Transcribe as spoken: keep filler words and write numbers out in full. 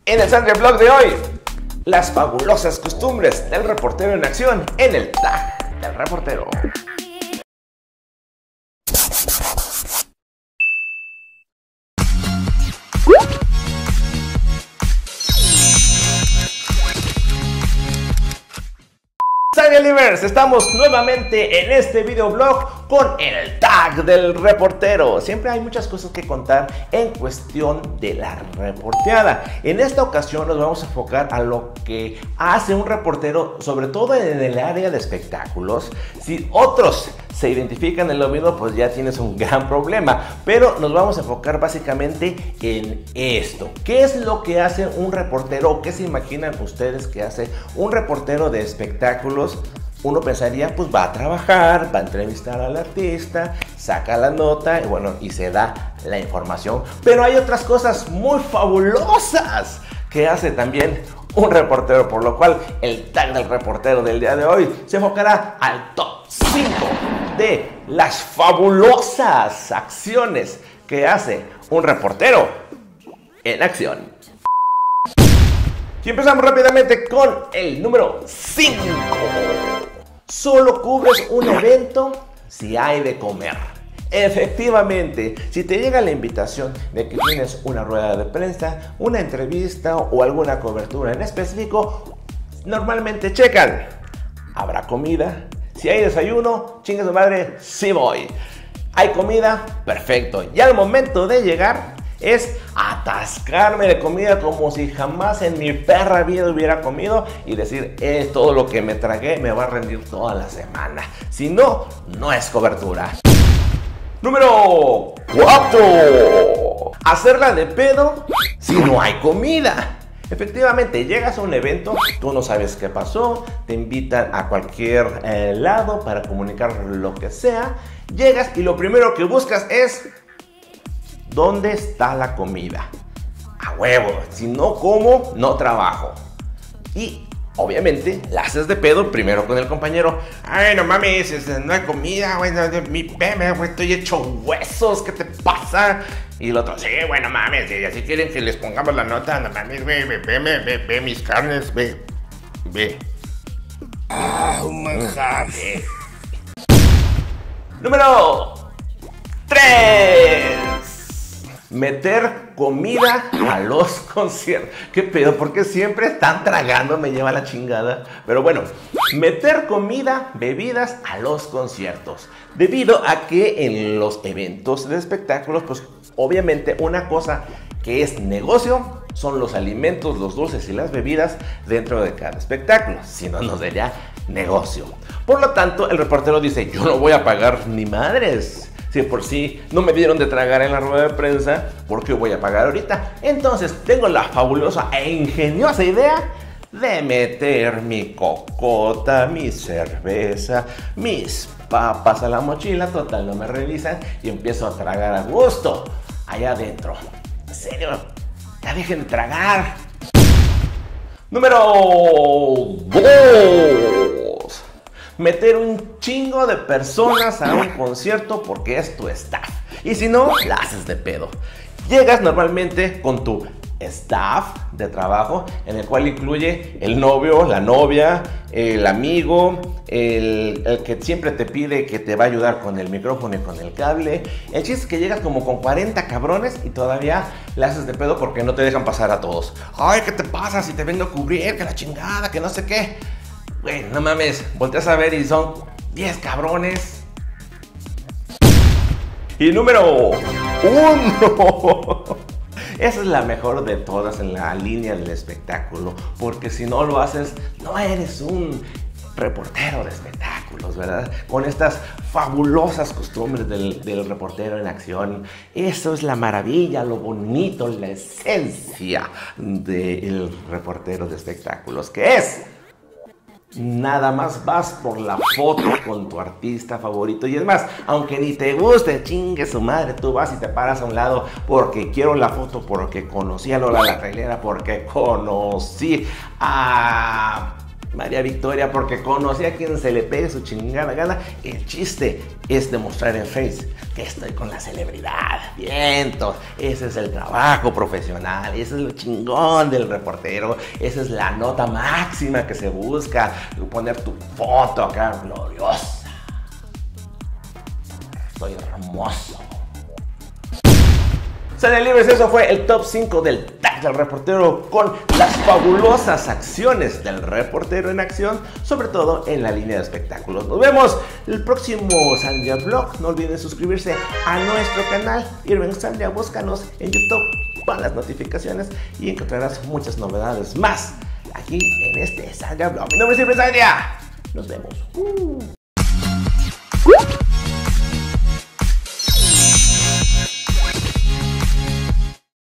En el Sangre Blog de hoy, las fabulosas costumbres del reportero en acción en el tag del reportero. Sangelivers, estamos nuevamente en este videoblog con el tag del reportero. Siempre hay muchas cosas que contar en cuestión de la reporteada. En esta ocasión nos vamos a enfocar a lo que hace un reportero, sobre todo en el área de espectáculos. Si otros se identifican en lo mismo, pues ya tienes un gran problema. Pero nos vamos a enfocar básicamente en esto. ¿Qué es lo que hace un reportero? ¿Qué se imaginan ustedes que hace un reportero de espectáculos? Uno pensaría, pues va a trabajar, va a entrevistar al artista, saca la nota y bueno, y se da la información. Pero hay otras cosas muy fabulosas que hace también un reportero, por lo cual el tag del reportero del día de hoy se enfocará al top cinco de las fabulosas acciones que hace un reportero en acción. Y empezamos rápidamente con el número cinco. Solo cubres un evento si hay de comer. Efectivamente, si te llega la invitación de que tienes una rueda de prensa, una entrevista o alguna cobertura en específico, normalmente checan: ¿habrá comida? Si hay desayuno, chingue su madre, sí voy. ¿Hay comida? Perfecto. Y al momento de llegar es atascarme de comida como si jamás en mi perra vida hubiera comido y decir, eh, todo lo que me tragué me va a rendir toda la semana. Si no, no es cobertura. Número cuatro. Hacerla de pedo si no hay comida. Efectivamente, llegas a un evento, tú no sabes qué pasó, te invitan a cualquier eh, lado para comunicar lo que sea. Llegas y lo primero que buscas es: ¿dónde está la comida? A huevo, si no como, no trabajo. Y obviamente la haces de pedo primero con el compañero. Ay, no mames, no hay comida, güey, no, mi bebé, güey, estoy hecho huesos, ¿qué te pasa? Y el otro, sí, bueno, mames, y así quieren que les pongamos la nota, no mames, güey, ve, ve, ve, ve, ve mis carnes, ve, ve. Ah, un manjar. Número tres. Meter comida a los conciertos. ¿Qué pedo? Porque siempre están tragando, me lleva la chingada. Pero bueno, meter comida, bebidas a los conciertos. Debido a que en los eventos de espectáculos, pues obviamente una cosa que es negocio son los alimentos, los dulces y las bebidas dentro de cada espectáculo. Si no, no sería negocio. Por lo tanto, el reportero dice, yo no voy a pagar ni madres. Si por sí no me dieron de tragar en la rueda de prensa, ¿por qué voy a pagar ahorita? Entonces tengo la fabulosa e ingeniosa idea de meter mi cocota, mi cerveza, mis papas a la mochila. Total, no me revisan y empiezo a tragar a gusto allá adentro. En serio, ya dejen de tragar. Número dos. Meter un chingo de personas a un concierto porque es tu staff. Y si no, la haces de pedo. Llegas normalmente con tu staff de trabajo, en el cual incluye el novio, la novia, el amigo, el, el que siempre te pide que te va a ayudar con el micrófono y con el cable. El chiste es que llegas como con cuarenta cabrones y todavía la haces de pedo porque no te dejan pasar a todos. Ay, ¿qué te pasa si te vengo a cubrir? Que la chingada, que no sé qué. Güey, no mames, volteas a ver y son diez cabrones. Y número uno. Esa es la mejor de todas en la línea del espectáculo. Porque si no lo haces, no eres un reportero de espectáculos, ¿verdad? Con estas fabulosas costumbres del, del reportero en acción. Eso es la maravilla, lo bonito, la esencia del reportero de espectáculos, que es: nada más vas por la foto con tu artista favorito. Y es más, aunque ni te guste, chingue su madre, tú vas y te paras a un lado porque quiero la foto, porque conocí a Lola la trailera, porque conocí a María Victoria, porque conocí a quien se le pegue su chingada gana. El chiste es demostrar en Face que estoy con la celebridad. Vientos, ese es el trabajo profesional, ese es lo chingón del reportero, esa es la nota máxima que se busca, poner tu foto acá gloriosa. Soy hermoso. Salen libres, eso fue el top cinco del tag del reportero con las fabulosas acciones del reportero en acción, sobre todo en la línea de espectáculos. Nos vemos el próximo Sandia Vlog. No olviden suscribirse a nuestro canal Irving Sandia, búscanos en YouTube con las notificaciones y encontrarás muchas novedades más aquí en este Sandia Vlog. Mi nombre es Irving Sandia. Nos vemos. Uh.